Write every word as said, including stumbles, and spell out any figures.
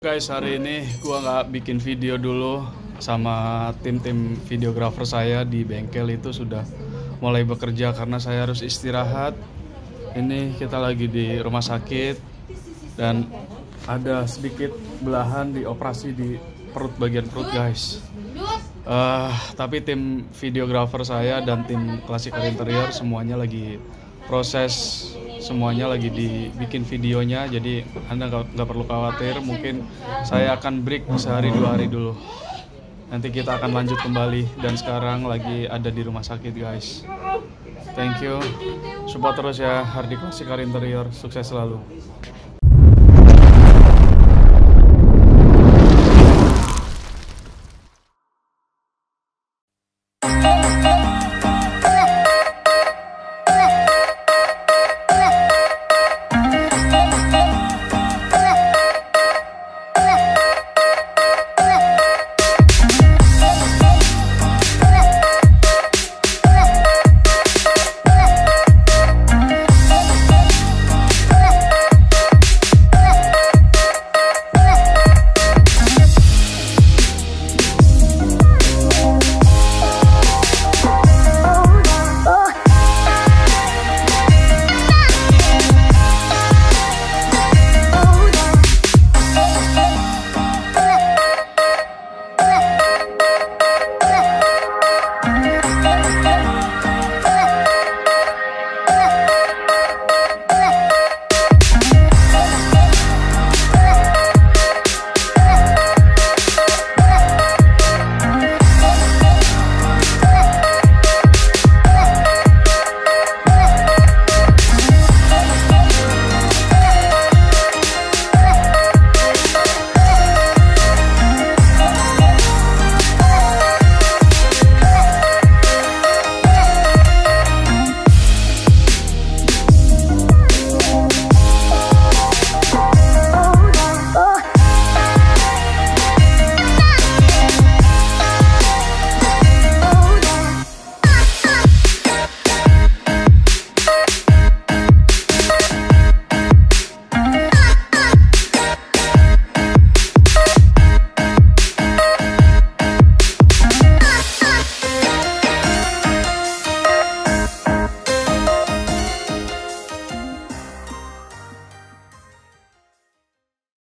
Guys, hari ini gua nggak bikin video dulu sama tim-tim videografer saya di bengkel itu sudah mulai bekerja karena saya harus istirahat. Ini kita lagi di rumah sakit dan ada sedikit belahan di operasi di perut, bagian perut guys. Uh, tapi tim videografer saya dan tim Classical Interior semuanya lagi proses, semuanya lagi dibikin videonya, jadi Anda nggak perlu khawatir. Mungkin saya akan break sehari dua hari dulu, nanti kita akan lanjut kembali. Dan sekarang lagi ada di rumah sakit guys. Thank you, support terus ya Hardi Classical Interior, sukses selalu.